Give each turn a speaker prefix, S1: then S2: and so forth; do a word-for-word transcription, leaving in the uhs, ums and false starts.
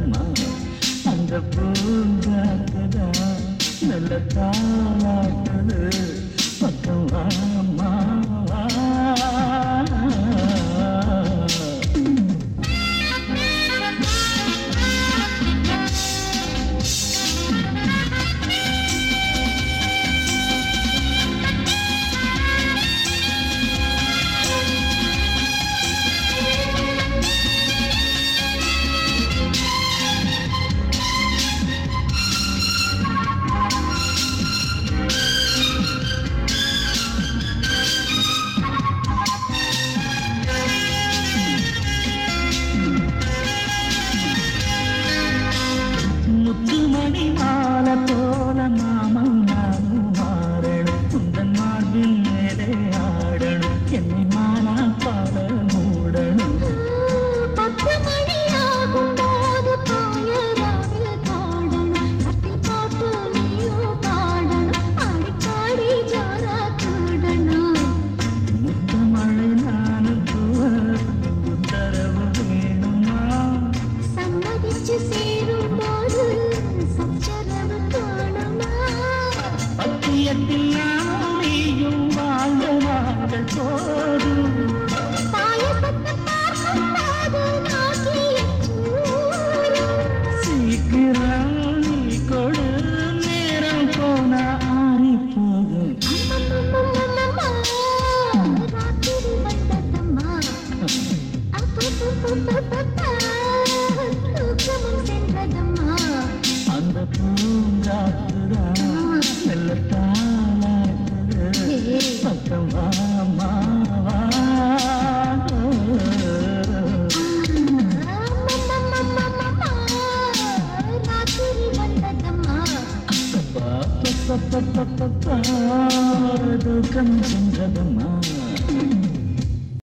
S1: வந்ததம்மா அந்த பூங்காத்ததா நல்ல தாளாட்டுது பக்கம் வாமா வா. முத்துமணி மாலை போல மாமன் நானும் மாறணும் உந்தன் மார்பின் மேலே ஆடணும் என்னை மானா பாட மூடணும்.
S2: பத்து மணி ஆகும் போது பாயராவில் பாடணும் கட்டி போட்டு நீயும் பாடணும் அடிக்காடி ஜோரா கூடணும்.
S1: முத்தமழை நானும் தூவ உத்தரவு வேணுமா
S2: சம்மதிச்சு சேரும் போது சச்சரவு காணுமா.
S1: பத்தியத்தில் நானும் நீயும் வாழ்ந்த நாட்கள் போதும்
S2: தாயப்பட்டு பார்க்கும் போது நாக்கிய சூடும்.
S1: சீக்கிரம் நீ கொடு நேரம் போனா ஆறி போகும்.
S2: அம்மம்மம்மம்மம்மா, ராத்திரி வந்ததம்மா. அப்பப்பப்பப்பப்பா, தூக்கமும் சென்றதம்மா.
S1: அந்த பூங்காத்துதான் நல்ல தாளாட்டுது பக்கம் வாமா வா.
S2: அம்மம்மம்மம்மம்மா, ராத்திரி வந்ததம்மா.
S1: பப்பா, பப்பா, பப்பா, பப்பா, தூக்கம் சென்றதம்மா.